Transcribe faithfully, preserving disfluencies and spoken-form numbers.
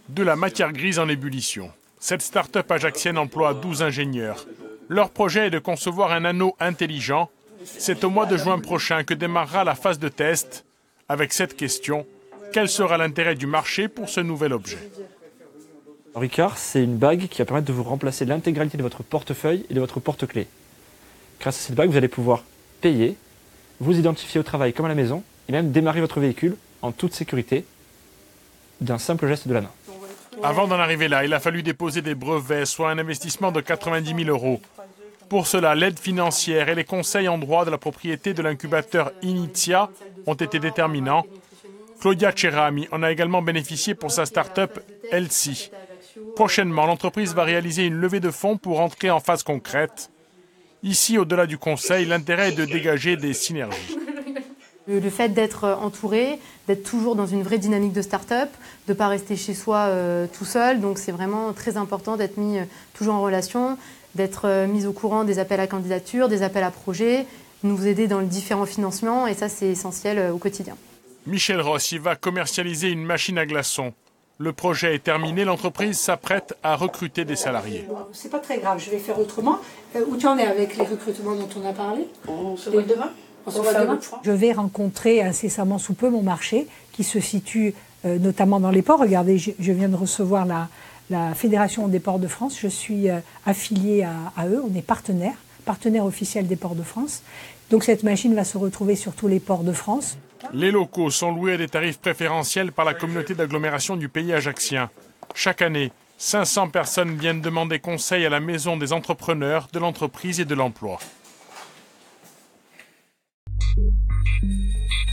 de la matière grise en ébullition. Cette start-up ajaxienne emploie douze ingénieurs. Leur projet est de concevoir un anneau intelligent. C'est au mois de juin prochain que démarrera la phase de test. Avec cette question, quel sera l'intérêt du marché pour ce nouvel objet ? Ricard, c'est une bague qui va permettre de vous remplacer l'intégralité de votre portefeuille et de votre porte-clés. Grâce à cette bague, vous allez pouvoir payer, vous identifier au travail comme à la maison et même démarrer votre véhicule en toute sécurité d'un simple geste de la main. Avant d'en arriver là, il a fallu déposer des brevets, soit un investissement de quatre-vingt-dix mille euros. Pour cela, l'aide financière et les conseils en droit de la propriété de l'incubateur Initia ont été déterminants. Claudia Cerami en a également bénéficié pour sa start-up Elsie. Prochainement, l'entreprise va réaliser une levée de fonds pour entrer en phase concrète. Ici, au-delà du conseil, l'intérêt est de dégager des synergies. Le fait d'être entouré, d'être toujours dans une vraie dynamique de start-up, de ne pas rester chez soi euh, tout seul. Donc c'est vraiment très important d'être mis euh, toujours en relation, d'être euh, mis au courant des appels à candidature, des appels à projets, nous aider dans les différents financements et ça c'est essentiel euh, au quotidien. Michel Rossi va commercialiser une machine à glaçons. Le projet est terminé, l'entreprise s'apprête à recruter des salariés. Bon, c'est pas très grave, je vais faire autrement. Euh, où tu en es avec les recrutements dont on a parlé ? On se voit demain. On se voit demain. Je vais rencontrer incessamment sous peu mon marché qui se situe euh, notamment dans les ports. Regardez, je, je viens de recevoir la, la Fédération des ports de France. Je suis euh, affiliée à, à eux, on est partenaire, partenaire officiel des ports de France. Donc cette machine va se retrouver sur tous les ports de France. Les locaux sont loués à des tarifs préférentiels par la communauté d'agglomération du pays ajaxien. Chaque année, cinq cents personnes viennent demander conseil à la maison des entrepreneurs, de l'entreprise et de l'emploi.